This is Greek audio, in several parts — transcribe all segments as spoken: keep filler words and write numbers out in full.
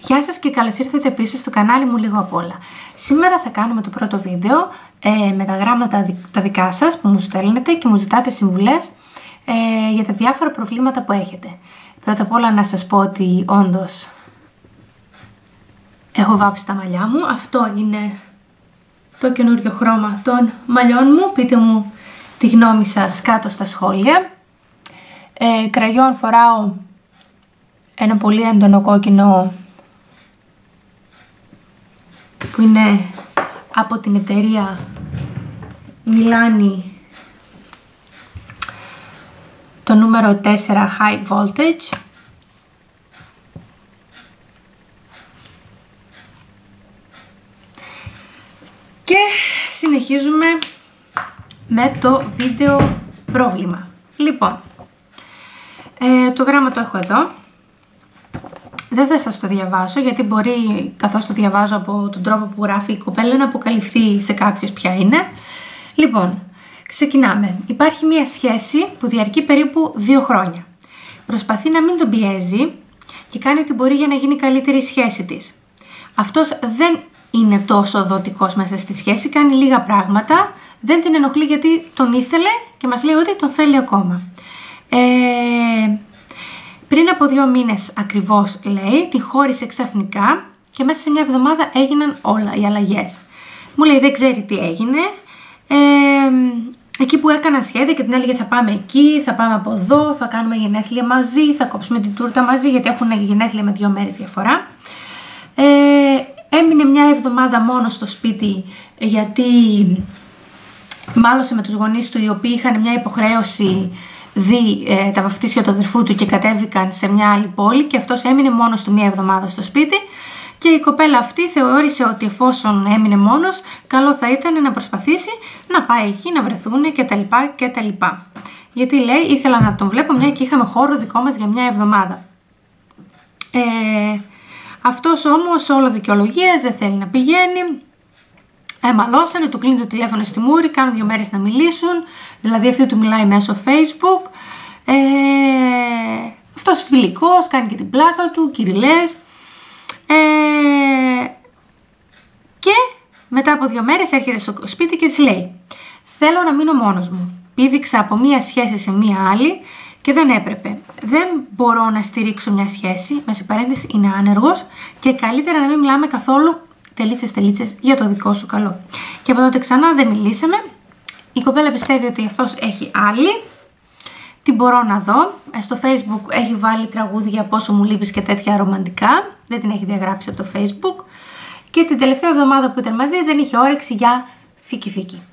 Γεια σας και καλώς ήρθατε πίσω στο κανάλι μου Λίγο Απ' Όλα. Σήμερα θα κάνουμε το πρώτο βίντεο ε, με τα γράμματα τα δικά σας που μου στέλνετε και μου ζητάτε συμβουλές ε, για τα διάφορα προβλήματα που έχετε. Πρώτα απ' όλα να σας πω ότι όντως έχω βάψει τα μαλλιά μου. Αυτό είναι το καινούριο χρώμα των μαλλιών μου. Πείτε μου τη γνώμη σας κάτω στα σχόλια. Ε, κραγιόν φοράω ένα πολύ έντονο κόκκινο που είναι από την εταιρεία Milani, το νούμερο τέσσερα High Voltage. Και συνεχίζουμε με το βίντεο πρόβλημα. Λοιπόν, ε, το γράμμα το έχω εδώ. Δεν θα σας το διαβάσω γιατί μπορεί, καθώς το διαβάζω από τον τρόπο που γράφει η κοπέλα, να αποκαλυφθεί σε κάποιος ποια είναι. Λοιπόν, ξεκινάμε. Υπάρχει μια σχέση που διαρκεί περίπου δύο χρόνια. Προσπαθεί να μην τον πιέζει και κάνει ό,τι μπορεί για να γίνει καλύτερη η σχέση της. Αυτός δεν είναι τόσο δοτικός μέσα στη σχέση, κάνει λίγα πράγματα, δεν την ενοχλεί γιατί τον ήθελε και μας λέει ότι τον θέλει ακόμα. Ε... Πριν από δύο μήνες ακριβώς, λέει, τη χώρισε ξαφνικά και μέσα σε μια εβδομάδα έγιναν όλα οι αλλαγές. Μου λέει δεν ξέρει τι έγινε. Ε, εκεί που έκανα σχέδια και την έλεγε θα πάμε εκεί, θα πάμε από εδώ, θα κάνουμε γενέθλια μαζί, θα κόψουμε την τούρτα μαζί γιατί έχουν γενέθλια με δύο μέρες διαφορά. Ε, έμεινε μια εβδομάδα μόνο στο σπίτι γιατί μάλωσε με τους γονείς του οι οποίοι είχαν μια υποχρέωση δει ε, τα βαφτίσια του αδερφού του και κατέβηκαν σε μια άλλη πόλη και αυτός έμεινε μόνος του μία εβδομάδα στο σπίτι και η κοπέλα αυτή θεώρησε ότι εφόσον έμεινε μόνος καλό θα ήταν να προσπαθήσει να πάει εκεί να βρεθούν κτλ. κτλ. Γιατί λέει ήθελα να τον βλέπω μια και είχαμε χώρο δικό μας για μια εβδομάδα. Ε, αυτός όμως όλο δικαιολογίας, δεν θέλει να πηγαίνει. Ε, μαλώσανε, του κλείνει το τηλέφωνο στη μούρη, κάνουν δύο μέρες να μιλήσουν, δηλαδή αυτή του μιλάει μέσω Facebook. Ε, αυτός φιλικός, κάνει και την πλάκα του, κυριλές. Ε, και μετά από δύο μέρες έρχεται στο σπίτι και της λέει θέλω να μείνω μόνος μου, πήδηξα από μία σχέση σε μία άλλη και δεν έπρεπε. Δεν μπορώ να στηρίξω μια σχέση, με παρένθεση είναι άνεργος και καλύτερα να μην μιλάμε καθόλου τελίτσες τελίτσες για το δικό σου καλό. Και από τότε ξανά δεν μιλήσαμε. Η κοπέλα πιστεύει ότι αυτός έχει άλλη. Τι μπορώ να δω. Στο Facebook έχει βάλει τραγούδια πόσο μου λείπεις και τέτοια ρομαντικά. Δεν την έχει διαγράψει από το Facebook. Και την τελευταία εβδομάδα που ήταν μαζί δεν είχε όρεξη για φίκι φίκι.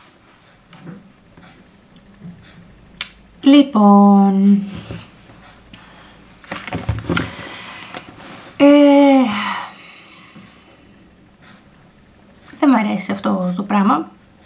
Λοιπόν... Ε... Δεν μου αρέσει αυτό το πράγμα.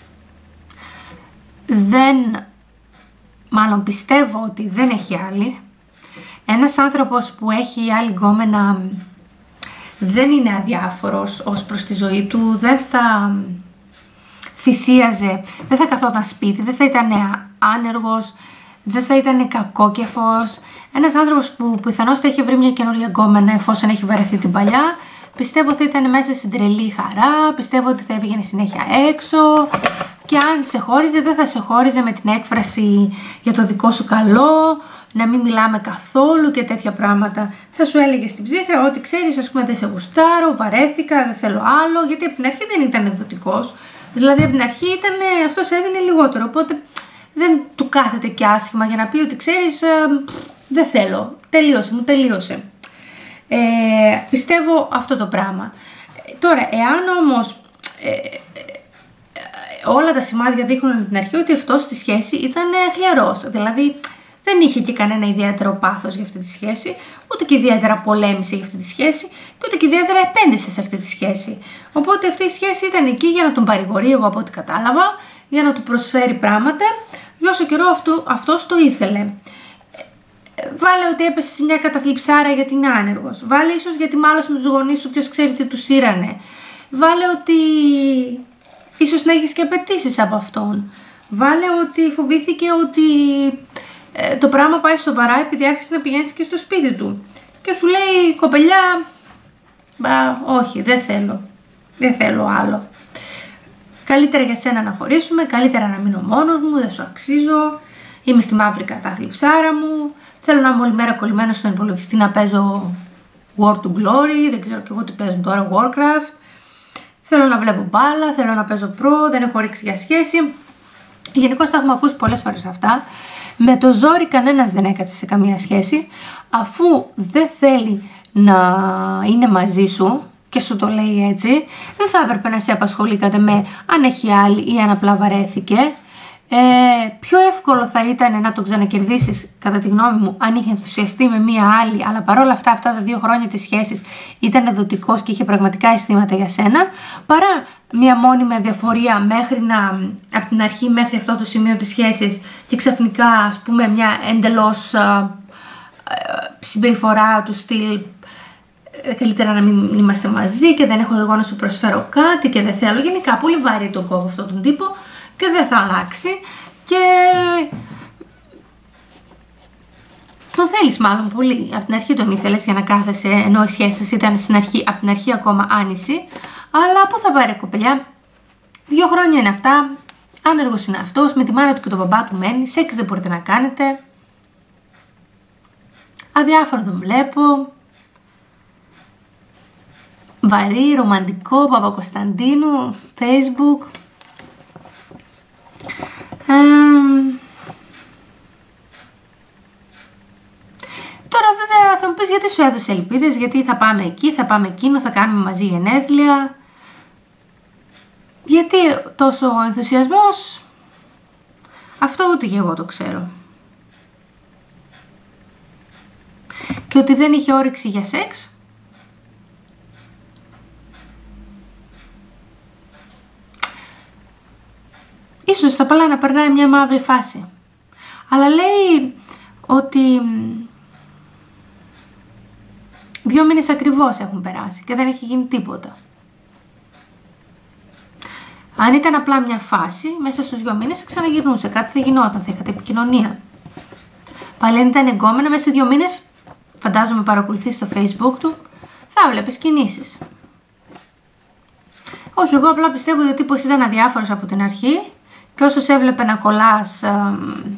Δεν, μάλλον πιστεύω ότι δεν έχει άλλη. Ένας άνθρωπος που έχει άλλη γκόμενα δεν είναι αδιάφορος ως προς τη ζωή του, δεν θα θυσίαζε, δεν θα καθόταν σπίτι, δεν θα ήταν άνεργος, δεν θα ήταν κακόκεφος. Ένας άνθρωπος που πιθανώς θα είχε βρει μια καινούργια γκόμενα εφόσον έχει βαρεθεί την παλιά. Πιστεύω θα ήταν μέσα στην τρελή χαρά, πιστεύω ότι θα έβγαινε συνέχεια έξω και αν σε χώριζε δεν θα σε χώριζε με την έκφραση για το δικό σου καλό, να μην μιλάμε καθόλου και τέτοια πράγματα. Θα σου έλεγε στην ψύχρα ότι ξέρεις ας πούμε δεν σε γουστάρω, βαρέθηκα, δεν θέλω άλλο, γιατί από την αρχή δεν ήταν δοτικός. Δηλαδή από την αρχή ήταν, αυτός έδινε λιγότερο, οπότε δεν του κάθεται και άσχημα για να πει ότι ξέρεις ε, δεν θέλω, τελείωσε, μου τελείωσε. Ε, πιστεύω αυτό το πράγμα. Τώρα, εάν όμως ε, ε, ε, όλα τα σημάδια δείχνουν από την αρχή ότι αυτός στη σχέση ήταν ε, χλιαρός, δηλαδή δεν είχε και κανένα ιδιαίτερο πάθος για αυτή τη σχέση, ούτε και ιδιαίτερα πολέμησε για αυτή τη σχέση και ούτε και ιδιαίτερα επένδυσε σε αυτή τη σχέση. Οπότε αυτή η σχέση ήταν εκεί για να τον παρηγορεί, εγώ από ό,τι κατάλαβα, για να του προσφέρει πράγματα, για όσο καιρό αυτό, αυτός το ήθελε. Βάλε ότι έπεσε σε μια καταθλιψάρα γιατί είναι άνεργος. Βάλε ίσως γιατί μάλωσε με τους γονείς του, ποιος ξέρει τι του σύρανε. Βάλε ότι ίσως να έχεις και απαιτήσεις από αυτόν. Βάλε ότι φοβήθηκε ότι ε, το πράγμα πάει σοβαρά επειδή άρχισε να πηγαίνεις και στο σπίτι του. Και σου λέει κοπελιά, Μπα, όχι, δεν θέλω. Δεν θέλω άλλο. Καλύτερα για σένα να χωρίσουμε, καλύτερα να μείνω μόνος μου, δεν σου αξίζω. Είμαι στη μαύρη κατάθλιψάρα μου. Θέλω να είμαι όλη μέρα κολλημένο στον υπολογιστή να παίζω War to Glory, δεν ξέρω και εγώ τι παίζουν τώρα, Warcraft. Θέλω να βλέπω μπάλα, θέλω να παίζω προ, δεν έχω ρίξει για σχέση. Γενικώς τα έχουμε ακούσει πολλές φορές αυτά. Με το ζόρι κανένας δεν έκατσε σε καμία σχέση. Αφού δεν θέλει να είναι μαζί σου και σου το λέει έτσι, δεν θα έπρεπε να σε απασχολεί κατά με αν έχει άλλη ή αν απλά βαρέθηκε. Ε, πιο εύκολο θα ήταν να τον ξανακερδίσεις, κατά τη γνώμη μου, αν είχε ενθουσιαστεί με μία άλλη, αλλά παρόλα αυτά, αυτά τα δύο χρόνια της σχέσης ήταν δοτικός και είχε πραγματικά αισθήματα για σένα, παρά μία μόνιμη αδιαφορία μέχρι να, από την αρχή μέχρι αυτό το σημείο της σχέσης και ξαφνικά, ας πούμε, μια εντελώς α, α, συμπεριφορά του στυλ καλύτερα να μην είμαστε μαζί και δεν έχω εγώ να σου προσφέρω κάτι και δεν θέλω. Γενικά, πολύ βαρύ τον κόβω αυτόν τον τύπο και δεν θα αλλάξει και τον θέλεις μάλλον πολύ. Από την αρχή τον ήθελες για να κάθεσαι, ενώ η σχέση σας ήταν στην αρχή, από την αρχή ακόμα άνηση. Αλλά πού θα πάρει κοπελιά, δύο χρόνια είναι αυτά, άνεργος είναι αυτός, με τη μάνα του και τον μπαμπά του μένει, σεξ δεν μπορείτε να κάνετε, αδιάφορο τον βλέπω, βαρύ, ρομαντικό, Παπακοσταντίνου, Facebook. Ε, τώρα βέβαια θα μου πεις γιατί σου έδωσε ελπίδες, γιατί θα πάμε εκεί, θα πάμε εκείνο, θα κάνουμε μαζί γενέθλια. Γιατί τόσο ενθουσιασμός, αυτό ούτε και εγώ το ξέρω. Και ότι δεν είχε όρεξη για σεξ. Ίσως θα πάλα να περνάει μια μαύρη φάση. Αλλά λέει ότι δύο μήνες ακριβώς έχουν περάσει και δεν έχει γίνει τίποτα. Αν ήταν απλά μια φάση, μέσα στους δύο μήνες θα ξαναγυρνούσε, κάτι θα γινόταν, θα είχατε επικοινωνία. Πάλι αν ήταν εγκόμενα, μέσα σε δύο μήνες, φαντάζομαι παρακολουθεί στο Facebook του, θα βλέπεις κινήσεις. Όχι, εγώ απλά πιστεύω ότι ο τύπος ήταν αδιάφορος από την αρχή και όσο σε έβλεπε να κολλάς, ε,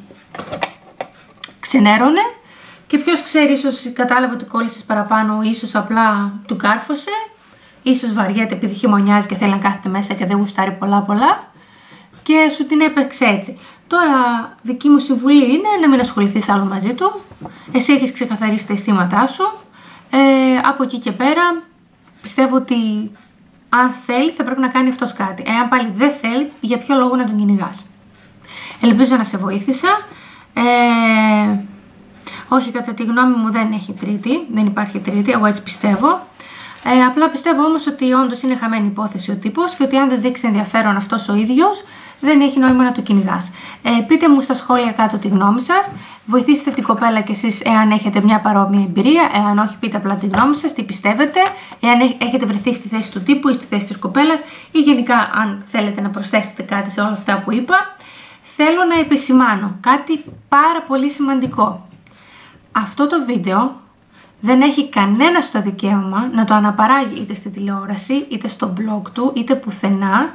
ξενέρωνε και ποιος ξέρει, ίσως κατάλαβε ότι κόλλησες παραπάνω, ίσως απλά του κάρφωσε, ίσως βαριέται επειδή χειμωνιάζει και θέλει να κάθεται μέσα και δεν γουστάρει πολλά πολλά και σου την έπαιξε έτσι. Τώρα δική μου συμβουλή είναι να μην ασχοληθείς άλλο μαζί του, εσύ έχεις ξεκαθαρίσει τα αισθήματά σου, ε, από εκεί και πέρα πιστεύω ότι αν θέλει θα πρέπει να κάνει αυτός κάτι. Εάν πάλι δεν θέλει, για ποιο λόγο να τον κυνηγάς. Ελπίζω να σε βοήθησα. Ε, όχι, κατά τη γνώμη μου δεν έχει τρίτη, δεν υπάρχει τρίτη, εγώ έτσι πιστεύω. Ε, απλά πιστεύω όμως ότι όντως είναι χαμένη υπόθεση ο τύπος και ότι αν δεν δείξει ενδιαφέρον αυτός ο ίδιος, δεν έχει νόημα να το κυνηγάς. Ε, πείτε μου στα σχόλια κάτω τη γνώμη σας. Βοηθήστε την κοπέλα κι εσείς εάν έχετε μια παρόμοια εμπειρία. Εάν όχι, πείτε απλά τη γνώμη σας, τι πιστεύετε. Εάν έχετε βρεθεί στη θέση του τύπου ή στη θέση της κοπέλας, ή γενικά αν θέλετε να προσθέσετε κάτι σε όλα αυτά που είπα. Θέλω να επισημάνω κάτι πάρα πολύ σημαντικό. Αυτό το βίντεο δεν έχει κανένα το δικαίωμα να το αναπαράγει είτε στη τηλεόραση, είτε στο blog του, είτε πουθενά,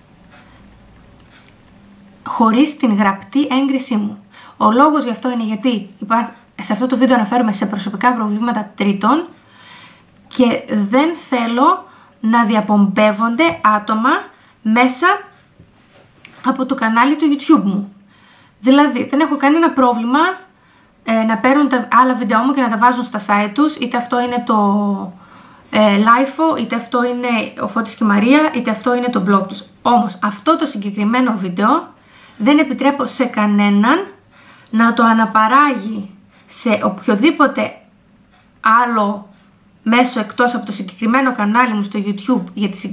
χωρίς την γραπτή έγκρισή μου. Ο λόγος γι' αυτό είναι γιατί υπάρχ... σε αυτό το βίντεο αναφέρομαι σε προσωπικά προβλήματα τρίτων και δεν θέλω να διαπομπεύονται άτομα μέσα από το κανάλι του YouTube μου. Δηλαδή, δεν έχω κανένα πρόβλημα ε, να παίρνουν τα άλλα βίντεο μου και να τα βάζουν στα site τους, είτε αυτό είναι το ε, Lifeo, είτε αυτό είναι ο Φώτης και η Μαρία, είτε αυτό είναι το blog τους. Όμως, αυτό το συγκεκριμένο βίντεο δεν επιτρέπω σε κανέναν να το αναπαράγει σε οποιοδήποτε άλλο μέσο εκτός από το συγκεκριμένο κανάλι μου στο YouTube για τη...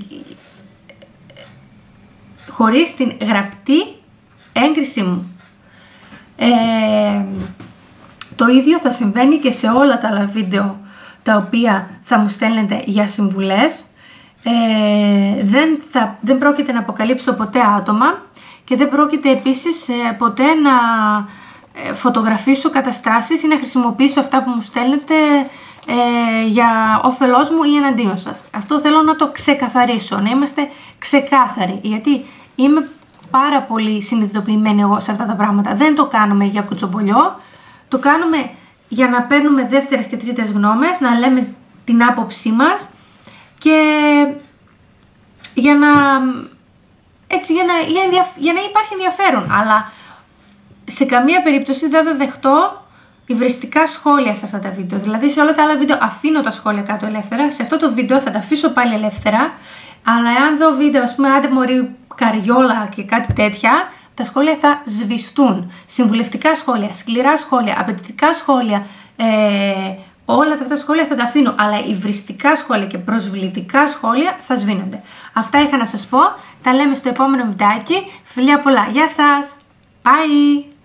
χωρίς την γραπτή έγκρισή μου. Ε, το ίδιο θα συμβαίνει και σε όλα τα άλλα βίντεο τα οποία θα μου στέλνετε για συμβουλές. Ε, δεν, θα, δεν πρόκειται να αποκαλύψω ποτέ άτομα και δεν πρόκειται επίσης ε, ποτέ να ε, φωτογραφίσω καταστάσεις ή να χρησιμοποιήσω αυτά που μου στέλνετε ε, για όφελός μου ή εναντίον σας. Αυτό θέλω να το ξεκαθαρίσω, να είμαστε ξεκάθαροι, γιατί είμαι πάρα πολύ συνειδητοποιημένη εγώ σε αυτά τα πράγματα. Δεν το κάνουμε για κουτσομπολιό, το κάνουμε για να παίρνουμε δεύτερες και τρίτες γνώμες, να λέμε την άποψή μας και για να, έτσι, για να, για, για να υπάρχει ενδιαφέρον. Αλλά σε καμία περίπτωση δεν θα δεχτώ υβριστικά σχόλια σε αυτά τα βίντεο. Δηλαδή σε όλα τα άλλα βίντεο αφήνω τα σχόλια κάτω ελεύθερα, σε αυτό το βίντεο θα τα αφήσω πάλι ελεύθερα, αλλά εάν δω βίντεο, ας πούμε, άντε μωρή καριόλα και κάτι τέτοια, τα σχόλια θα σβηστούν. Συμβουλευτικά σχόλια, σκληρά σχόλια, απαιτητικά σχόλια, ε, όλα αυτά τα σχόλια θα τα αφήνω, αλλά υβριστικά σχόλια και προσβλητικά σχόλια θα σβήνονται. Αυτά είχα να σας πω, τα λέμε στο επόμενο βιντεάκι. Φιλιά πολλά, γεια σας, bye!